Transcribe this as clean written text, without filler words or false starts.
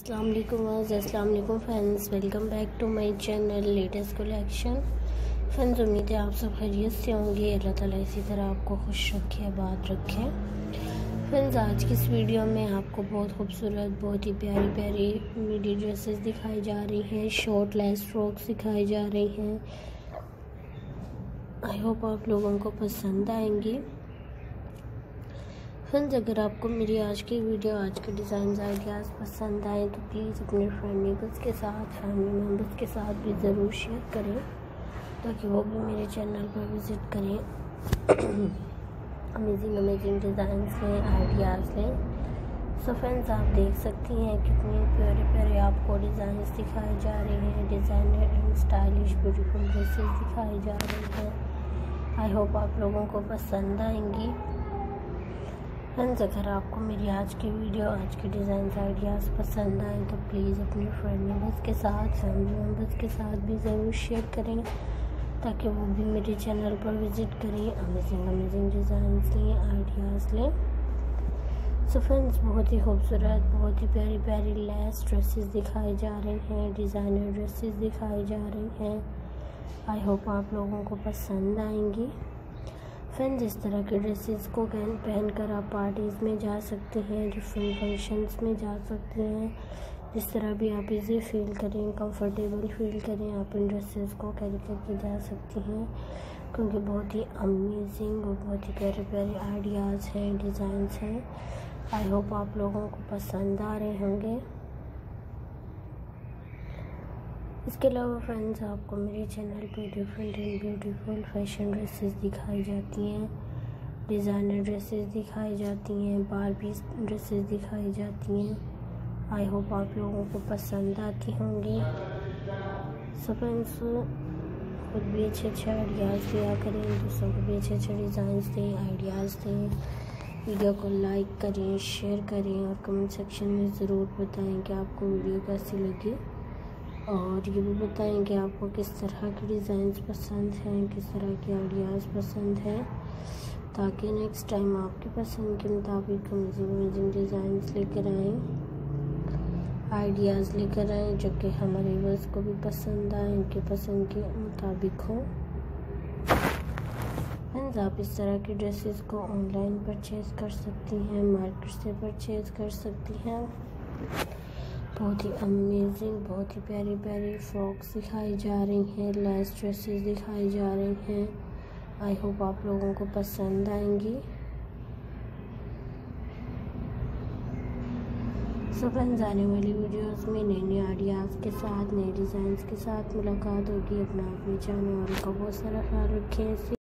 अस्सलाम वालेकुम friends, welcome back to my channel latest collection. Friends, उम्मीद है आप सब खैरियत से होंगे। अल्लाह ताला इसी तरह आपको खुश रखे, आबाद रखे। फ्रेंड्स, आज की इस वीडियो में आपको बहुत खूबसूरत, बहुत ही प्यारी प्यारी मिडी ड्रेसेस दिखाई जा रही हैं, शॉर्ट लेस फ्रॉक्स दिखाई जा रही हैं। आई होप आप लोगों को पसंद आएंगी। फ्रेंड्स, अगर आपको मेरी आज की वीडियो, आज के डिज़ाइन आइडियाज़ पसंद आए तो प्लीज़ अपने फ्रेंड नेबर्स के साथ, फैमिली मेम्बर्स के साथ भी ज़रूर शेयर करें ताकि वो भी मेरे चैनल पर विज़िट करें, अमेजिंग डिज़ाइंस लें, आइडियाज़ लें। सो फ्रेंड्स, आप देख सकती हैं कितनी प्यारे प्यारे आपको डिज़ाइंस दिखाए जा रहे हैं। Designer and stylish beautiful dresses दिखाई जा रही हैं। आई होप आप लोगों को पसंद आएंगी। फ्रेंड्स, अगर आपको मेरी आज की वीडियो, आज के डिज़ाइन आइडियाज़ पसंद आए तो प्लीज़ अपने फ्रेंड मेम्बर्स के साथ, फैमिली मेम्बर्स के साथ भी ज़रूर शेयर करें ताकि वो भी मेरे चैनल पर विज़िट करें, अमेजिंग डिज़ाइंस लें, आइडियाज़ लें। सो फ्रेंड्स, बहुत ही खूबसूरत, बहुत ही प्यारी प्यारी लेस ड्रेसेस दिखाई जा रही हैं, डिज़ाइनर ड्रेसेस दिखाई जा रही हैं। आई होप आप लोगों को पसंद आएंगी। फ्रेंड्स, इस तरह के ड्रेसेस को पहनकर आप पार्टीज़ में जा सकते हैं, डिफरेंट फंक्शंस में जा सकते हैं। जिस तरह भी आप इजी फील करें, कंफर्टेबल फील करें, आप इन ड्रेसेस को कैरी करके जा सकती हैं क्योंकि बहुत ही अमेजिंग और बहुत ही प्यारे प्यारे आइडियाज़ हैं, डिज़ाइंस हैं। आई होप आप लोगों को पसंद आ रहे होंगे। इसके अलावा फ्रेंड्स, आपको मेरे चैनल पे different and beautiful fashion dresses दिखाई जाती हैं, डिज़ाइनर ड्रेसेस दिखाई जाती हैं, बारबी ड्रेसेस दिखाई जाती हैं। आई होप आप लोगों को पसंद आती होंगी। सो फ्रेंड्स, खुद भी अच्छे आइडियाज़ दिया करें, दूसरों को भी अच्छे डिज़ाइंस दें, आइडियाज़ दें। वीडियो को लाइक करें, शेयर करें और कमेंट सेक्शन में ज़रूर बताएं कि आपको वीडियो कैसी लगी और ये भी बताएं कि आपको किस तरह के डिज़ाइंस पसंद हैं, किस तरह के आइडियाज़ पसंद हैं, ताकि नेक्स्ट टाइम आपकी पसंद के मुताबिक अमेजिंग डिज़ाइंस लेकर आएँ, आइडियाज़ लेकर आएँ जो कि हमारे व्यूअर्स को भी पसंद आए, उनके पसंद के मुताबिक हो। फ्रेंड्स, आप इस तरह की ड्रेसेस को ऑनलाइन परचेज़ कर सकती हैं, मार्केट से परचेज़ कर सकती हैं। बहुत ही अमेजिंग, बहुत ही प्यारी प्यारी फ्रॉक्स दिखाई जा रही हैं, लेस ड्रेसेस दिखाई जा रही हैं। आई होप आप लोगों को पसंद आएंगी। सो फ्रेंड्स, आने वाली वीडियोस में नए आइडियाज़ के साथ, नए डिज़ाइंस के साथ मुलाकात होगी। अपना चैनल का बहुत सारा ख्याल रखें।